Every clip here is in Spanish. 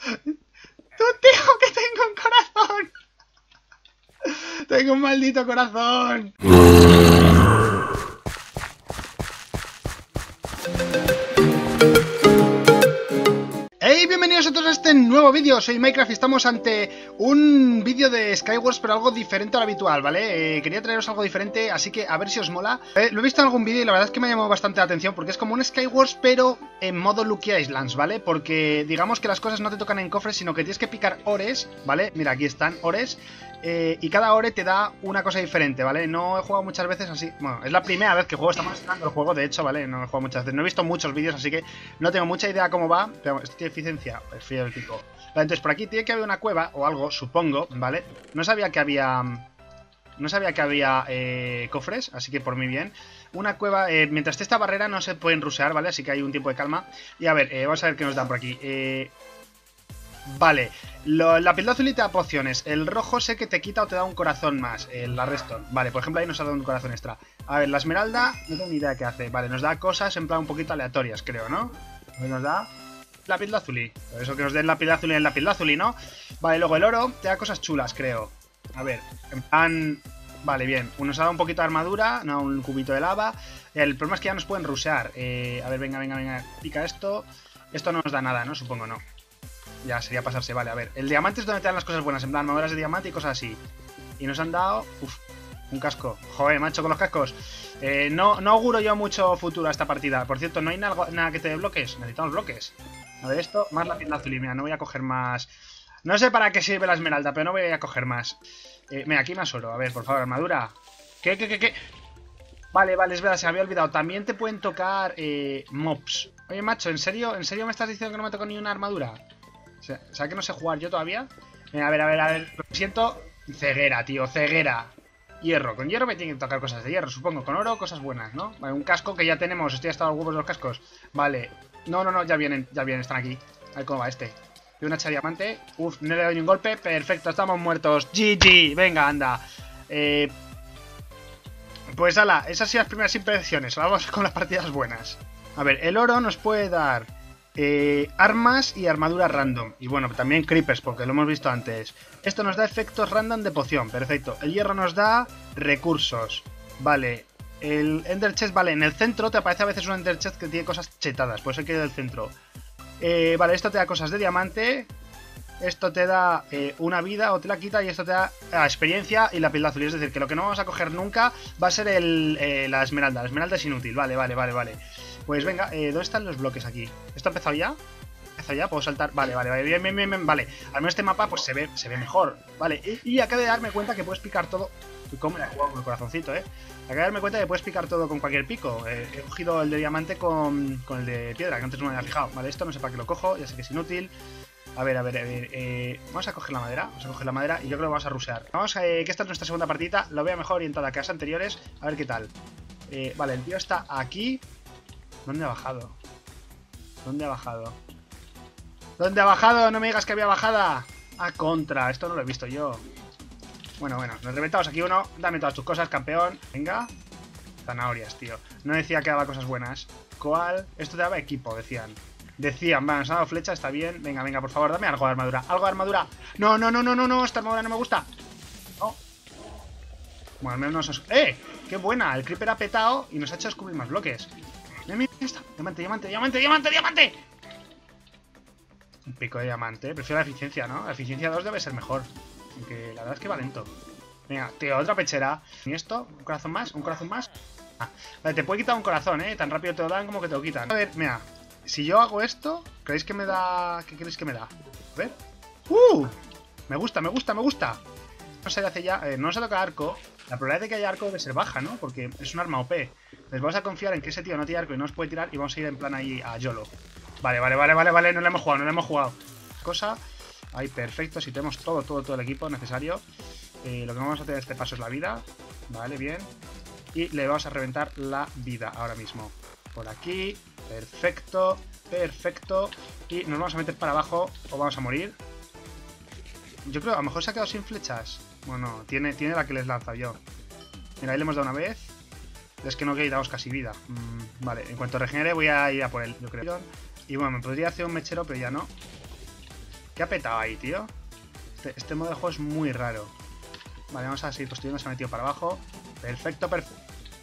¡Tú, tío, que tengo un corazón! ¡Tengo un maldito corazón! ¡Hey! Bienvenidos a todos a este nuevo vídeo. Soy Minecraft y estamos ante un vídeo de Skywars, pero algo diferente a lo habitual, ¿vale? Quería traeros algo diferente, así que a ver si os mola. Lo he visto en algún vídeo y la verdad es que me ha llamado bastante la atención, porque es como un Skywars, pero en modo Lucky Islands, ¿vale? Porque digamos que las cosas no te tocan en cofres, sino que tienes que picar ores, ¿vale? Mira, aquí están, ores. Y cada ore te da una cosa diferente, ¿vale? No he jugado muchas veces así. Bueno, es la primera vez que juego, estamos estrenando el juego, de hecho, ¿vale? No he jugado muchas veces. No he visto muchos vídeos, así que no tengo mucha idea cómo va. Pero esto tiene eficiencia, perfil del pico. Vale, entonces por aquí tiene que haber una cueva o algo, supongo, ¿vale? No sabía que había... cofres, así que por mi bien. Una cueva, mientras esté esta barrera no se pueden rushear, ¿vale? Así que hay un tiempo de calma. Y a ver, vamos a ver qué nos dan por aquí. Vale, la piel azul te da pociones. El rojo sé que te quita o te da un corazón más. La redstone. Vale, por ejemplo ahí nos ha dado un corazón extra. A ver, la esmeralda, no tengo ni idea de qué hace. Vale, nos da cosas en plan un poquito aleatorias, creo, ¿no? Nos da la piel azul. Por eso que nos den la piel azul en la piel azul, ¿no? Vale, luego el oro te da cosas chulas, creo. A ver, en plan... Vale, bien. Nos ha dado un poquito de armadura, no, un cubito de lava. El problema es que ya nos pueden rushear. A ver, venga. Pica esto. Esto no nos da nada, ¿no? Supongo no. Ya sería pasarse, vale, a ver. El diamante es donde te dan las cosas buenas, en plan, armaduras de diamante y cosas así. Y nos han dado... Uf, un casco. Joder, macho, con los cascos. No auguro yo mucho futuro a esta partida. Por cierto, no hay nada que te dé bloques. Necesitamos bloques. A ver esto, más la piel azul. Y mira, no voy a coger más... No sé para qué sirve la esmeralda, pero no voy a coger más. Mira, aquí más oro. A ver, por favor, armadura. ¿Qué? Vale, es verdad, se me había olvidado. También te pueden tocar mobs. Oye, macho, ¿en serio me estás diciendo que no me tocó ni una armadura? O sea que no sé jugar yo todavía. A ver. Lo siento. Ceguera, tío, ceguera. Hierro. Con hierro me tienen que tocar cosas de hierro, supongo. Con oro, cosas buenas, ¿no? Vale, un casco que ya tenemos. Estoy hasta los huevos de los cascos. Vale. No, ya vienen, están aquí. A ver cómo va este. De un hacha de diamante. Uf, no le doy ni un golpe. Perfecto, estamos muertos. GG. Venga, anda. Pues ala, esas son las primeras impresiones. Vamos con las partidas buenas. A ver, el oro nos puede dar armas y armadura random. Y bueno, también creepers, porque lo hemos visto antes. Esto nos da efectos random de poción, perfecto. El hierro nos da recursos. Vale, el ender chest, vale, en el centro te aparece a veces un ender chest que tiene cosas chetadas, por eso hay que ir del centro. Vale, esto te da cosas de diamante. Esto te da una vida o te la quita, y esto te da experiencia y la piel azul. Es decir, que lo que no vamos a coger nunca va a ser la esmeralda. La esmeralda es inútil, vale. Pues venga, ¿dónde están los bloques aquí? ¿Esto ha empezado ya? ¿Empezado ya? ¿Puedo saltar? Vale, bien, vale. Al menos este mapa pues se ve mejor, vale. Y acabo de darme cuenta que puedes picar todo. ¿Cómo me la he jugado con el corazoncito, Acabo de darme cuenta que puedes picar todo con cualquier pico. He cogido el de diamante con el de piedra, que antes no me había fijado. Vale, esto no sé para qué lo cojo, ya sé que es inútil. A ver, vamos a coger la madera. Y yo creo que vamos a rushear. Que esta es nuestra segunda partida. Lo veo mejor orientada que las anteriores. A ver qué tal. Vale, el tío está aquí. ¿Dónde ha bajado? ¿Dónde ha bajado? No me digas que había bajada. Ah, contra. Esto no lo he visto yo. Bueno, nos reventamos aquí uno. Dame todas tus cosas, campeón. Venga. Zanahorias, tío. No decía que daba cosas buenas. ¿Cuál? Esto te daba equipo, decían. Vale, nos ha dado flecha, está bien. Venga, por favor, dame algo de armadura. No, esta armadura no me gusta. No. Bueno, al menos nos... ¡Qué buena! El creeper ha petado y nos ha hecho descubrir más bloques. Mira, esta. Diamante. Un pico de diamante. Prefiero la eficiencia, ¿no? La eficiencia 2 debe ser mejor. Aunque la verdad es que va lento. Venga, tío, otra pechera. ¿Y esto? ¿Un corazón más? Vale, te puede quitar un corazón, Tan rápido te lo dan como que te lo quitan. A ver, mira. Si yo hago esto, ¿creéis que me da...? ¿Qué creéis que me da? A ver. Me gusta. No se hace ya... no se toca arco. La probabilidad de que haya arco debe ser baja, ¿no? Porque es un arma OP. Entonces vamos a confiar en que ese tío no tiene arco y no nos puede tirar. Y vamos a ir en plan ahí a YOLO. Vale. No lo hemos jugado. Cosa... Ahí, perfecto. Si tenemos todo el equipo necesario. Lo que vamos a hacer en este paso es la vida. Vale, bien. Y le vamos a reventar la vida ahora mismo. Por aquí... Perfecto. Y nos vamos a meter para abajo o vamos a morir. Yo creo, a lo mejor se ha quedado sin flechas. Bueno, tiene la que les lanza yo. Mira, ahí le hemos dado una vez. Es que no quitamos casi vida. Vale, en cuanto regenere voy a ir a por él, yo creo. Y bueno, me podría hacer un mechero, pero ya no. ¿Qué ha petado ahí, tío? Este modo de juego es muy raro. Vale, vamos a seguir construyendo. Se ha metido para abajo. Perfecto, perfecto.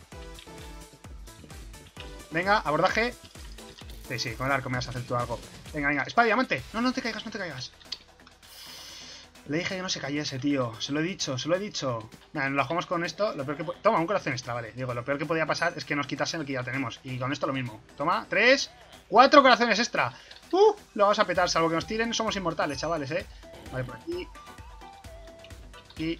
Venga, abordaje. Sí, sí, con el arco me vas a hacer tú algo. Venga, venga. ¡Espada de diamante! No, no te caigas, no te caigas. Le dije que no se cayese, tío. Se lo he dicho, se lo he dicho. Nada, nos la jugamos con esto. Lo peor que toma, un corazón extra, vale. Digo, lo peor que podía pasar es que nos quitasen el que ya tenemos. Y con esto lo mismo. Toma, 3, 4 corazones extra. Lo vamos a petar, salvo que nos tiren. Somos inmortales, chavales, Vale, por aquí. Aquí.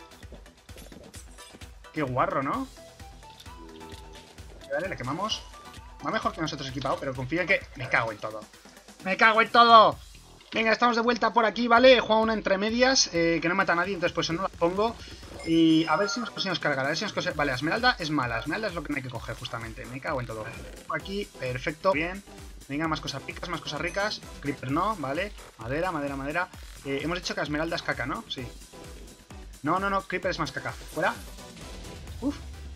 Qué guarro, ¿no? Vale, le quemamos. Va mejor que nosotros equipado, pero confío en que... Me cago en todo. ¡Me cago en todo! Venga, estamos de vuelta por aquí, ¿vale? He jugado una entre medias, que no mata a nadie, entonces pues no la pongo. Y a ver si nos conseguimos cargar, a ver si nos conseguimos... Vale, la esmeralda es mala, la esmeralda es lo que no hay que coger justamente. Me cago en todo. Aquí, perfecto, bien. Venga, más cosas ricas, más cosas ricas. Creeper no, ¿vale? Madera, madera, madera. Hemos dicho que la esmeralda es caca, ¿no? Sí. No, no, no, Creeper es más caca. Fuera. Uf.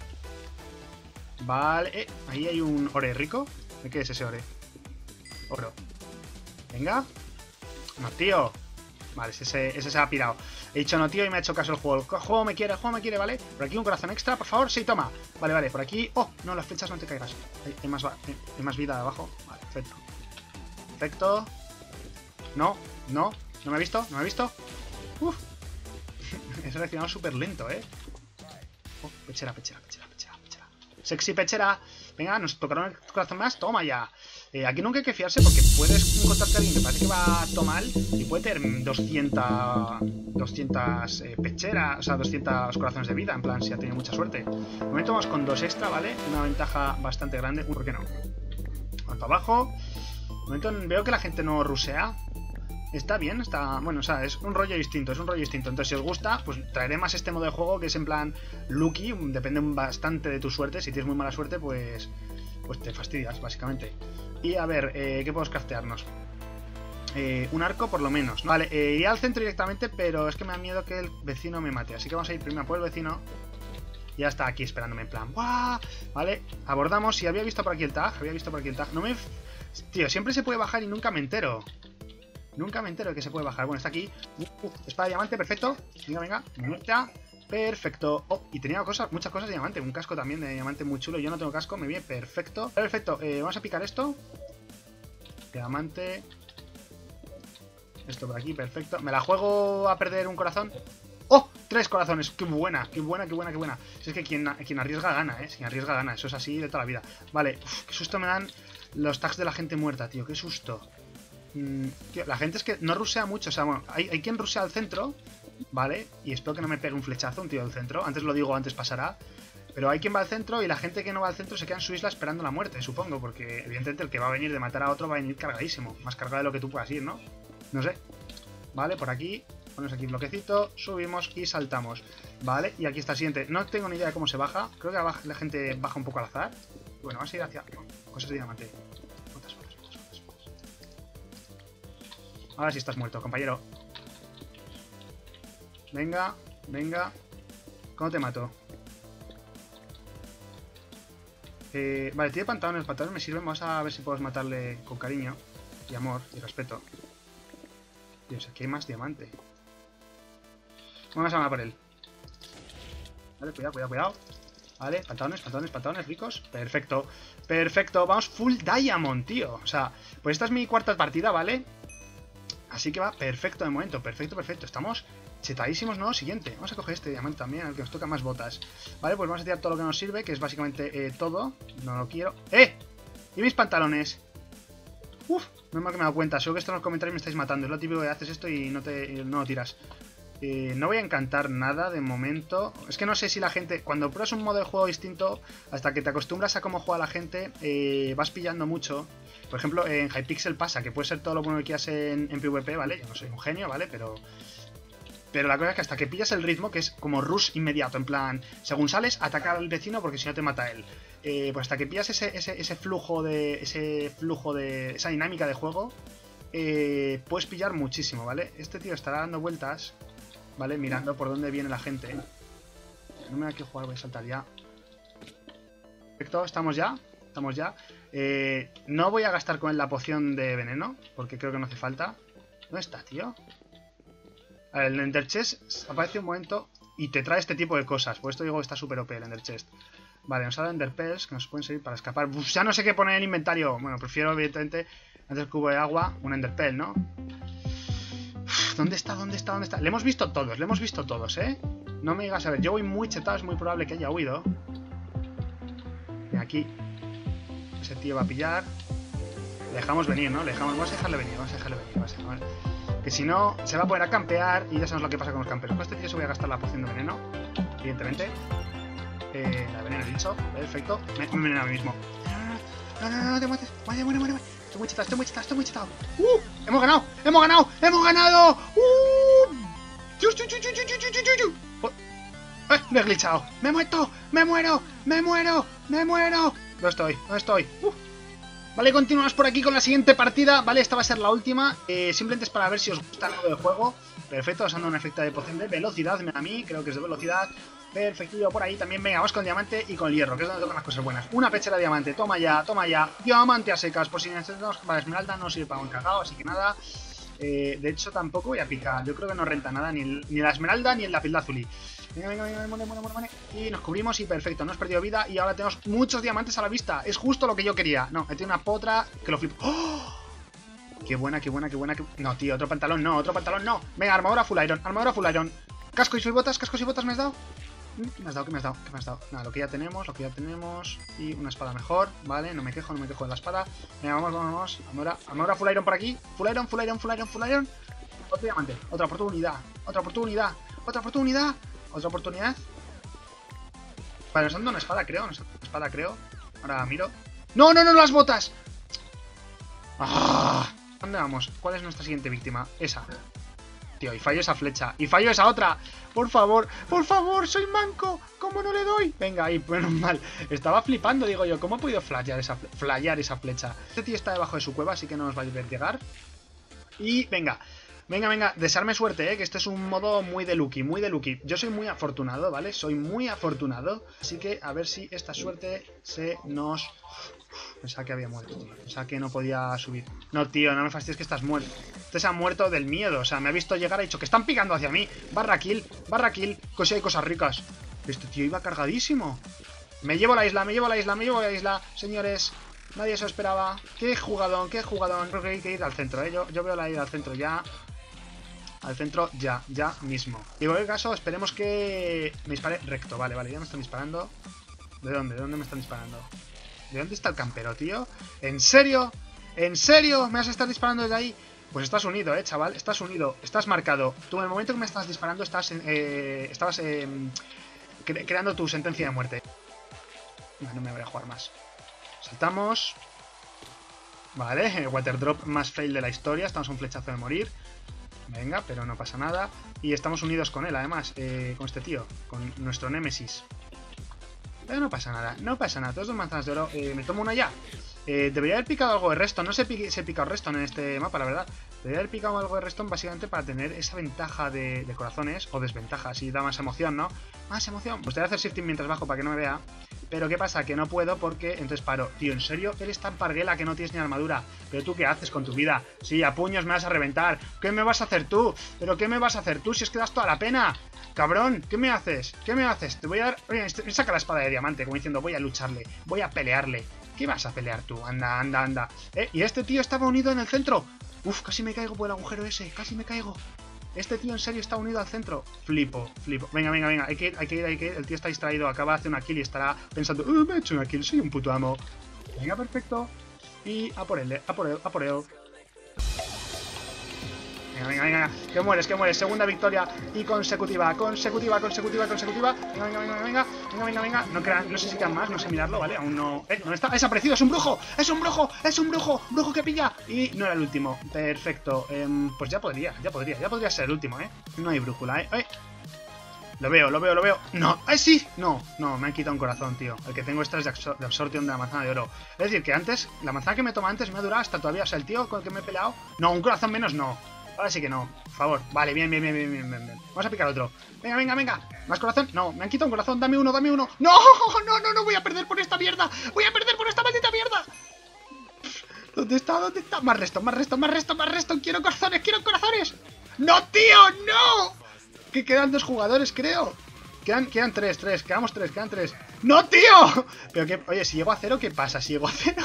Vale, ahí hay un ore rico. ¿De qué es ese ore? Oro. Venga. No, tío. Vale, ese se ha pirado. He dicho no, tío, y me ha hecho caso el juego. El juego me quiere, ¿vale? Por aquí un corazón extra, por favor. Sí, toma. Vale, vale, por aquí. Oh, no, las flechas no te caigas. Hay más vida de abajo. Vale, perfecto. Perfecto. No, no. No me ha visto, no me ha visto. Uf. He seleccionado súper lento, Oh, pechera, pechera, pechera, pechera, pechera. Sexy pechera. Venga, nos tocaron el corazón más. Toma ya. Aquí nunca hay que fiarse porque puedes encontrarte a alguien que parece que va todo mal y puede tener 200 pecheras, o sea, 200 corazones de vida, en plan, si ha tenido mucha suerte. De momento vamos con 2 extra, ¿vale? Una ventaja bastante grande. ¿Por qué no? Vamos para abajo. De momento veo que la gente no rusea. Está bien, está... Bueno, o sea, es un rollo distinto, Entonces, si os gusta, pues traeré más este modo de juego que es en plan lucky, depende bastante de tu suerte. Si tienes muy mala suerte, pues te fastidias, básicamente. Y a ver, ¿qué podemos craftearnos? Un arco por lo menos, ¿no? Vale, iré al centro directamente, pero es que me da miedo que el vecino me mate. Así que vamos a ir primero por el vecino. Ya está aquí esperándome en plan. ¡Buah! Vale, abordamos. Si había visto por aquí el tag, No me... Tío, siempre se puede bajar y nunca me entero. Nunca me entero de que se puede bajar. Bueno, está aquí. Espada de diamante, perfecto. Venga, venga. Muerta. Perfecto. Oh, y tenía muchas cosas de diamante. Un casco también de diamante muy chulo. Yo no tengo casco, me viene perfecto. Perfecto. Vamos a picar esto. Diamante. Esto por aquí, perfecto. Me la juego a perder un corazón. ¡Oh! 3 corazones. ¡Qué buena! ¡Qué buena, qué buena, qué buena! Si es que quien arriesga gana, Quien arriesga gana. Eso es así de toda la vida. Vale. Uf, qué susto me dan los tags de la gente muerta, tío. Qué susto. Tío, la gente es que no rusea mucho. O sea, bueno, hay quien rusea al centro, ¿vale? Y espero que no me pegue un flechazo un tío del centro. Antes lo digo, antes pasará. Pero hay quien va al centro y la gente que no va al centro se queda en su isla esperando la muerte, supongo. Porque evidentemente el que va a venir de matar a otro va a venir cargadísimo. Más cargado de lo que tú puedas ir, ¿no? No sé. Vale, por aquí. Ponemos aquí bloquecito, subimos y saltamos. Vale, y aquí está el siguiente. No tengo ni idea de cómo se baja. Creo que la gente baja un poco al azar. Bueno, vamos a ir hacia... Cosas de diamante. Ahora sí estás muerto, compañero. Venga, venga. ¿Cómo te mato? Vale, tiene pantalones. Los pantalones me sirven. Vamos a ver si podemos matarle con cariño y amor y respeto. Dios, aquí hay más diamante. Vamos a matar por él. Vale, cuidado, cuidado, cuidado. Vale, pantalones, pantalones, pantalones ricos. Perfecto, perfecto. Vamos full diamond, tío. O sea, pues esta es mi cuarta partida, ¿vale? Así que va perfecto de momento, perfecto, perfecto. Estamos chetadísimos, ¿no? Siguiente. Vamos a coger este diamante también, al que nos toca más botas. Vale, pues vamos a tirar todo lo que nos sirve, que es básicamente todo. No lo quiero. ¡Eh! ¿Y mis pantalones? Uf, no es mal que me he dado cuenta. Seguro que esto en los comentarios me estáis matando. Es lo típico que haces esto y no lo tiras. No voy a encantar nada de momento. Es que no sé si la gente... Cuando pruebas un modo de juego distinto, hasta que te acostumbras a cómo juega la gente, vas pillando mucho. Por ejemplo, en Hypixel pasa, que puede ser todo lo bueno que quieras en PvP, ¿vale? Yo no soy un genio, ¿vale? Pero la cosa es que hasta que pillas el ritmo, que es como rush inmediato, en plan, según sales, atacar al vecino porque si no te mata él. Pues hasta que pillas esa dinámica de juego, puedes pillar muchísimo, ¿vale? Este tío estará dando vueltas, ¿vale? Mirando por dónde viene la gente. No me da que jugar, voy a saltar ya. Perfecto, estamos ya. No voy a gastar con él la poción de veneno, porque creo que no hace falta. ¿Dónde está, tío? A ver, el Ender Chest aparece un momento y te trae este tipo de cosas. Por esto digo que está súper OP el Ender Chest. Vale, nos sale Ender Pearls que nos pueden servir para escapar. Uf, ya no sé qué poner en inventario. Bueno, prefiero evidentemente antes del cubo de agua un Ender Pearl, ¿no? Uf, ¿dónde está? ¿Dónde está? ¿Dónde está? Le hemos visto todos, ¿eh? No me digas, a ver, yo voy muy chetado, es muy probable que haya huido. Y aquí ese tío va a pillar. Le dejamos venir, ¿no? Vamos a dejarle venir, que si no, se va a poner a campear y ya sabemos lo que pasa con los camperos. Con este tío se voy a gastar la poción de veneno, evidentemente. La veneno he dicho, perfecto. Me enveneno a mí mismo. No, te mueres. Muere. Estoy muy chetado. ¡Hemos ganado! Me he glitchado. Me muero. No estoy. Vale, continuamos por aquí con la siguiente partida. Vale, esta va a ser la última. Simplemente es para ver si os gusta el modo de juego. Perfecto, usando un efecto de poción de velocidad. A mí, creo que es de velocidad. Perfectillo por ahí. También, venga, vamos con diamante y con hierro, que es donde tocan las cosas buenas. Una pechera de diamante, toma ya. Diamante a secas, por si necesitamos. Vale, esmeralda no sirve para un cagado, así que nada. De hecho, tampoco voy a picar. Yo creo que no renta nada, ni la esmeralda ni el lapidlázuli. Venga, muere. Y nos cubrimos y perfecto, no hemos perdido vida y ahora tenemos muchos diamantes a la vista. Es justo lo que yo quería. No, he tenido una potra que lo flipo. ¡Oh! Qué buena. No, tío, otro pantalón no. Venga, armadura full iron. Cascos y botas me has dado. ¿Qué me has dado? Nada, lo que ya tenemos. Y una espada mejor, vale, no me quejo de la espada. Venga, vamos. Armadura full iron por aquí. Full iron. Otro diamante, otra oportunidad. Vale, nos han dado una espada, creo. Ahora miro. ¡No, las botas! ¡Ah! ¿Dónde vamos? ¿Cuál es nuestra siguiente víctima? Esa. Tío, y fallo esa flecha. Y fallo esa otra. Por favor, soy manco. ¿Cómo no le doy? Venga, ahí, menos mal. Estaba flipando, digo yo. ¿Cómo he podido flayar esa flecha? Este tío está debajo de su cueva, así que no nos va a ver llegar. Y venga, desearme suerte, que este es un modo muy de Lucky, Yo soy muy afortunado, ¿vale? Así que a ver si esta suerte se nos... Pensaba que había muerto, tío. Pensaba que no podía subir. No, tío, no me fastidies que estás muerto. Este se ha muerto del miedo, o sea, me ha visto llegar y ha dicho que están picando hacia mí. Barra kill, que si hay cosas ricas. Este tío iba cargadísimo. Me llevo la isla, señores. Nadie se lo esperaba. Qué jugadón. Creo que hay que ir al centro, ¿eh? Yo veo la ida al centro ya. Al centro ya mismo. Y en cualquier caso, esperemos que me dispare recto. Vale, ya me están disparando. ¿De dónde? ¿De dónde me están disparando? ¿De dónde está el campero, tío? ¿En serio? ¿Me vas a estar disparando desde ahí? Pues estás unido, chaval. Estás unido. Estás marcado. Tú en el momento que me estás disparando estabas creando tu sentencia de muerte. No me voy a jugar más. Saltamos. Vale, el water drop más fail de la historia. Estamos a un flechazo de morir. Venga, pero no pasa nada. Y estamos unidos con él, además, con este tío, con nuestro némesis. Pero no pasa nada. Todas 2 manzanas de oro. Me tomo una ya. Debería haber picado algo de redstone. No sé si he picado redstone en este mapa, la verdad. Debería haber picado algo de redstone básicamente para tener esa ventaja de corazones. O desventaja, así da más emoción, ¿no? Más emoción. Pues te voy a hacer shifting mientras bajo para que no me vea. Pero ¿qué pasa? Que no puedo porque entonces paro. Tío, ¿en serio? Eres tan parguela que no tienes ni armadura. ¿Pero tú qué haces con tu vida? Sí, a puños me vas a reventar. ¿Qué me vas a hacer tú? ¿Pero qué me vas a hacer tú si es que das toda la pena? Cabrón, ¿qué me haces? Te voy a dar... Oye, me saca la espada de diamante, como diciendo, voy a lucharle, voy a pelearle. ¿Qué vas a pelear tú? Anda. Y este tío estaba unido en el centro. Uf, casi me caigo por el agujero ese, Este tío en serio está unido al centro. Flipo. Venga. Hay que ir. El tío está distraído, acaba de hacer una kill y estará pensando, me he hecho una kill, soy un puto amo. Venga, perfecto. Y a por él. Venga. Que mueres. Segunda victoria y consecutiva. Venga. No sé si quedan más, no sé mirarlo, ¿vale? Aún no... ¿Dónde está? ¡Ha desaparecido! ¡Es un brujo! ¡Brujo que pilla! Y no era el último. Perfecto. Pues ya podría ser el último, ¿eh? No hay brújula, ¿eh? Lo veo. No, sí. No, me han quitado un corazón, tío. El que tengo es de absorción de la manzana de oro. Es decir, que antes, la manzana que me toma antes me ha durado hasta todavía. O sea, el tío con el que me he peleado... No, un corazón menos no. Ahora sí que no, por favor. Vale, bien. Vamos a picar otro. Venga. ¿Más corazón? No, me han quitado un corazón. Dame uno. No, voy a perder por esta mierda. Maldita mierda. ¿Dónde está? Más resto. Quiero corazones. ¡No, tío! ¡No! Que quedan 2 jugadores, creo. Quedan 3. Quedamos 3, quedan 3. ¡No, tío! Pero que, oye, si llego a 0, ¿qué pasa? Si llego a 0.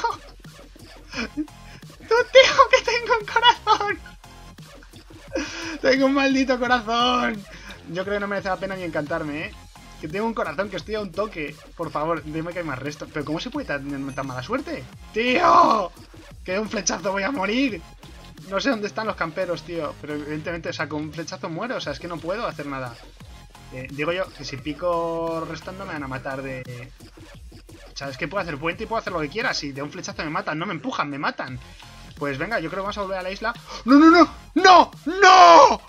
¡No, tío! ¡Que tengo un corazón! ¡Tengo un maldito corazón! Yo creo que no merece la pena ni encantarme, ¿eh? Que tengo un corazón, que estoy a un toque. Por favor, dime que hay más resto. ¿Pero cómo se puede tener tan mala suerte? ¡Tío! Que de un flechazo voy a morir. No sé dónde están los camperos, tío. Pero evidentemente, o sea, con un flechazo muero. O sea, es que no puedo hacer nada. Digo yo que si pico restando me van a matar de... O sea, es que puedo hacer puente y puedo hacer lo que quiera. Si de un flechazo me matan, no me empujan, me matan. Pues venga, yo creo que vamos a volver a la isla. ¡No, no, no! ¡No! ¡No!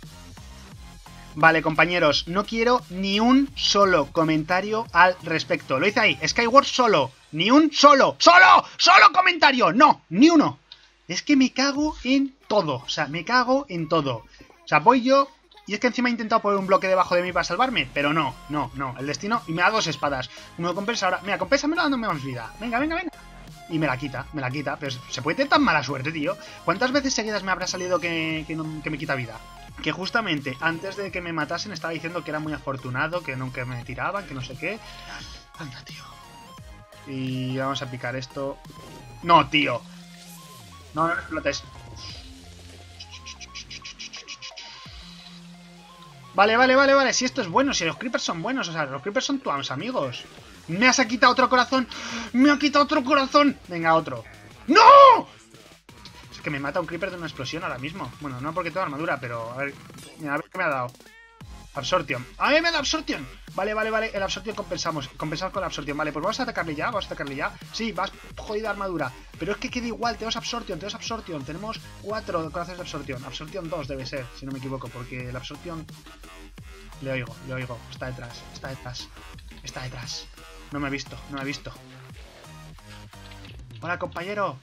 Vale, compañeros, no quiero ni un solo comentario al respecto. Lo hice ahí, Skyward solo. Ni un solo comentario. No, ni uno. Es que me cago en todo. O sea, me cago en todo. O sea, voy yo... Y es que encima he intentado poner un bloque debajo de mí para salvarme. Pero no. El destino... Y me da 2 espadas. Uno de compensa ahora... Mira, compénsamelo dándome más vida. Venga. Y me la quita. Pero se puede tener tan mala suerte, tío. ¿Cuántas veces seguidas me habrá salido que me quita vida? Que justamente antes de que me matasen estaba diciendo que era muy afortunado, que nunca me tiraban, que no sé qué. Anda, tío. Y vamos a picar esto. No, tío. No explotes. Vale. Si esto es bueno, si los creepers son buenos. O sea, los creepers son tus amigos. Me has quitado otro corazón. Venga, otro. ¡No! Que me mata un creeper de una explosión ahora mismo. Bueno, no porque tengo armadura, pero a ver. Mira, a ver qué me ha dado. Absorption. ¡A mí me da Absorption! Vale. El Absorption compensamos con la Absorption. Vale, pues vamos a atacarle ya. Sí, vas jodida armadura. Pero es que queda igual. Tenemos Absorption. Tenemos 4 corazones de Absorption. Absorption 2 debe ser, si no me equivoco. Porque el Absorption... Le oigo. Está detrás. No me ha visto. Hola, compañero.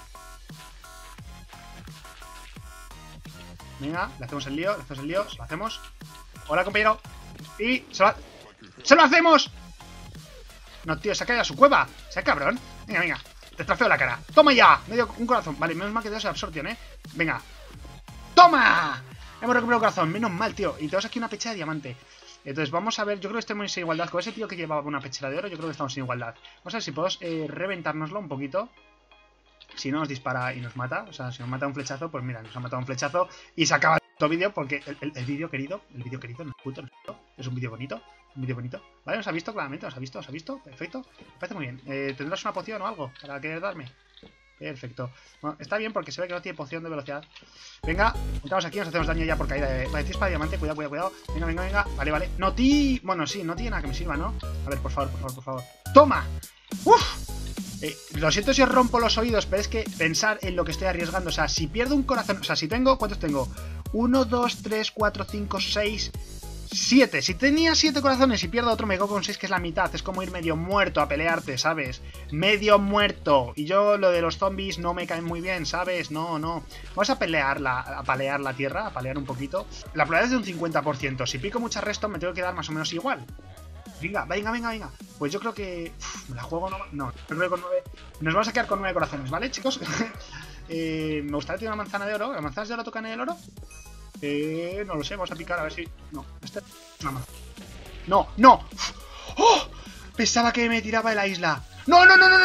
Venga, le hacemos el lío, se lo hacemos. Hola, compañero. Y ¡se lo hacemos! No, tío, se ha caído a su cueva. Sea cabrón. Venga. Te trafeo la cara. ¡Toma ya! Me dio un corazón. Vale, menos mal que te das el Absorption, ¿eh? Venga. ¡Toma! Hemos recuperado un corazón. Menos mal, tío. Y tenemos aquí una pechera de diamante. Entonces vamos a ver. Yo creo que estamos en igualdad. Con ese tío que llevaba una pechera de oro, yo creo que estamos en igualdad. Vamos a ver si podemos reventárnoslo un poquito. Si no nos dispara y nos mata, o sea, si nos mata un flechazo, pues mira, nos ha matado un flechazo y se acaba el vídeo porque el vídeo querido, no es puto, es un vídeo bonito, Vale, nos ha visto claramente, nos ha visto, perfecto, me parece muy bien. ¿Tendrás una poción o algo para querer darme? Perfecto. Bueno, está bien porque se ve que no tiene poción de velocidad. Venga, entramos aquí, nos hacemos daño ya por caída de... Vale, chispa de diamante, cuidado. Venga. Vale. No, bueno, sí, no tiene nada que me sirva, ¿no? A ver, por favor. ¡Toma! ¡Uf! Lo siento si os rompo los oídos, pero es que pensar en lo que estoy arriesgando. O sea, si pierdo un corazón... O sea, si tengo... ¿Cuántos tengo? 1, 2, 3, 4, 5, 6... 7. Si tenía 7 corazones y pierdo otro, me quedo con 6, que es la mitad. Es como ir medio muerto a pelearte, ¿sabes? Medio muerto. Y yo lo de los zombies no me caen muy bien, ¿sabes? No. Vamos a palear la tierra, a palear un poquito. La probabilidad es de un 50%. Si pico mucha resto, me tengo que dar más o menos igual. Venga. Pues yo creo que... me la juego, no, creo que con 9... Nos vamos a quedar con 9 corazones, ¿vale, chicos? Me gustaría tener una manzana de oro. ¿Las manzanas de oro tocan el oro? No lo sé, vamos a picar a ver si... No, este... No. ¡Oh! Pensaba que me tiraba de la isla. No.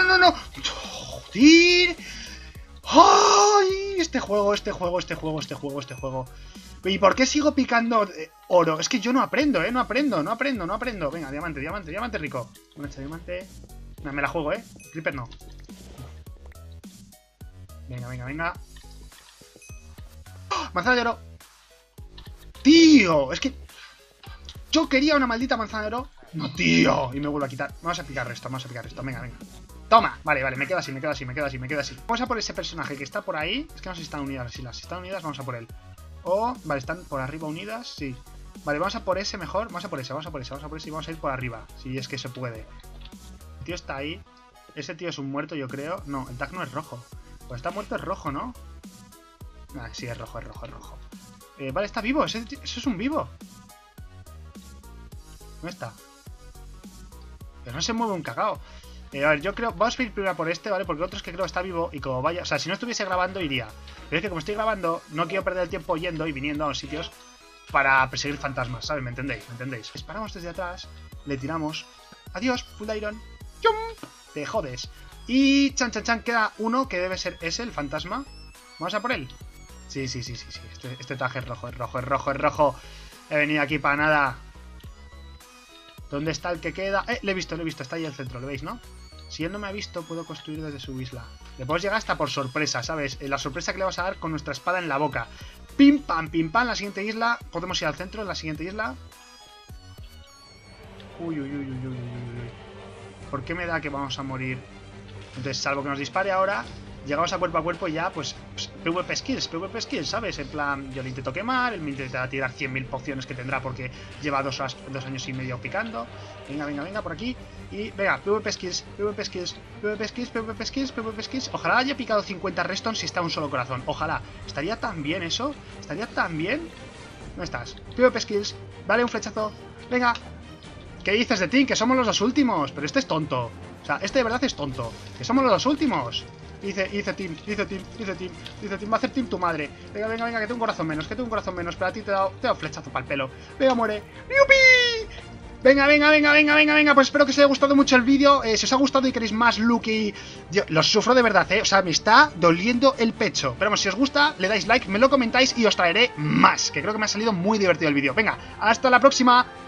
¡Joder! ¡Ay! Este juego. ¿Y por qué sigo picando oro? Es que yo no aprendo, No aprendo. Venga, diamante rico. Bueno, este diamante... No, me la juego, Creeper no. Venga. ¡Oh! Manzana de oro. ¡Tío! Es que... yo quería una maldita manzana de oro. No, tío. Y me vuelvo a quitar. Vamos a picar esto. Venga. Toma. Vale. Me quedo así. Vamos a por ese personaje que está por ahí. Es que no sé si están unidas. Si las están unidas, vamos a por él. Vale, están por arriba unidas. Sí. Vale, vamos a por ese mejor. Vamos a por ese y vamos a ir por arriba. Si es que se puede. El tío está ahí. Ese tío es un muerto, yo creo. No, el tag no es rojo. Pues está muerto, es rojo, ¿no? Sí, es rojo. Vale, está vivo. Eso es un vivo. ¿Dónde está? Pero no se mueve un cagao. A ver, yo creo... Vamos a ir primero por este, ¿vale? Porque otro es que creo que está vivo y como vaya... O sea, si no estuviese grabando, iría. Pero es que como estoy grabando, no quiero perder el tiempo yendo y viniendo a los sitios para perseguir fantasmas, ¿sabes? ¿Me entendéis? ¿Me entendéis? Disparamos desde atrás, le tiramos... Adiós, full iron. ¡Yum! Te jodes. Y chan, chan, chan, queda uno que debe ser ese, el fantasma. ¿Vamos a por él? Sí. Este traje es rojo, es rojo, es rojo, es rojo. He venido aquí para nada. ¿Dónde está el que queda? Le he visto, está ahí en el centro, ¿lo veis, no? Si él no me ha visto, puedo construir desde su isla. Le podemos llegar hasta por sorpresa, ¿sabes? La sorpresa que le vamos a dar con nuestra espada en la boca. Pim, pam, la siguiente isla. Podemos ir al centro, en la siguiente isla. Uy. ¿Por qué me da que vamos a morir? Entonces, salvo que nos dispare ahora, llegamos a cuerpo y ya, pues PvP skills, ¿sabes? En plan, yo le intento quemar, él me intenta tirar 100.000 pociones que tendrá porque lleva 2 años y medio picando. Venga, por aquí. Y venga, PvP skills. Ojalá haya picado 50 redstone si está un solo corazón. Ojalá. ¿Estaría tan bien eso? ¿Estaría tan bien? ¿Dónde estás? PvP skills. Dale un flechazo. Venga. ¿Qué dices de ti? Que somos los 2 últimos. Pero este es tonto. O sea, este de verdad es tonto. Que somos los 2 últimos. Dice team. Va a hacer team tu madre. Venga, que tengo un corazón menos. Pero a ti te he dado flechazo para el pelo. Venga, muere. ¡Yupi! Venga. Pues espero que os haya gustado mucho el vídeo. Si os ha gustado y queréis más Lucky, yo los sufro de verdad, O sea, me está doliendo el pecho. Pero vamos, si os gusta, le dais like, me lo comentáis y os traeré más. Que creo que me ha salido muy divertido el vídeo. Venga, hasta la próxima.